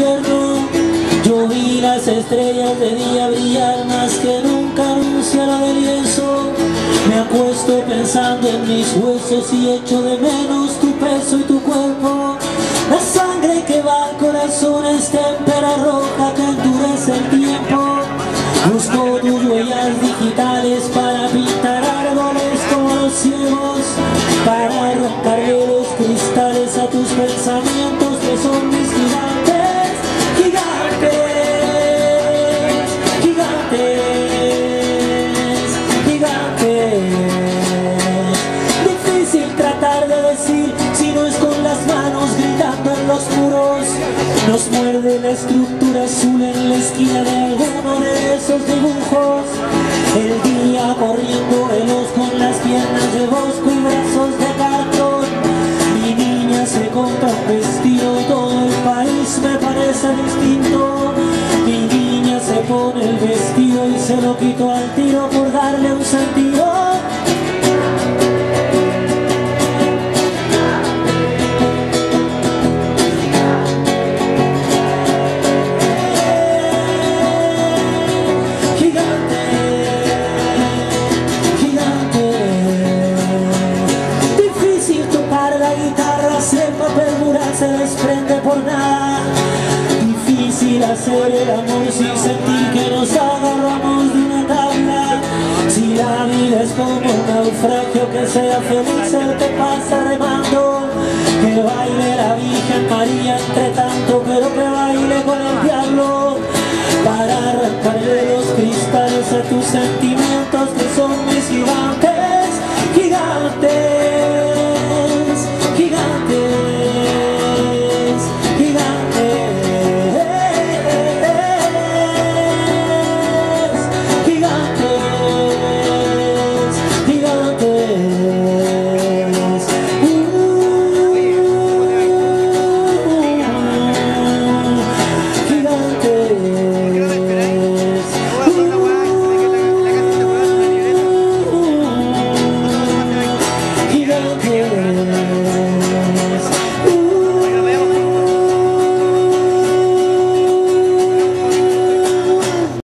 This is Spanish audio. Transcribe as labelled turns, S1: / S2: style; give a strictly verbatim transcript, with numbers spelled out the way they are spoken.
S1: infierno. Yo vi las estrellas de día brillar más que nunca en un cielo de lienzo. Me acuesto pensando en mis huesos y echo de menos tu peso y tu cuerpo. La sangre que va al corazón es témpera roja que endurece el tiempo. Busco tus huellas digitales para pintar árboles como los ciegos, para arrancarle los cristales a tus pensamientos que son mis gigantes, gigantes, gigantes, gigantes. Difícil tratar de decir si no es con las manos gritando en los muros. Nos muerde la estructura azul en la esquina de alguno de esos dibujos. El día corriendo veloz con las piernas de bosco y brazos de cartón. Mi niña se compra un vestido y todo el país me parece distinto. Mi niña se pone el vestido y se lo quito al tiro por darle un sentido. Se desprende por nada. Difícil hacer el amor sin sentir que nos agarramos de una tabla. Si la vida es como un naufragio, que sea feliz el que pasa remando. Que baile la Virgen María entre tanto, pero que baile con el diablo, para arrancarle los cristales a tus sentimientos que son mis gigantes.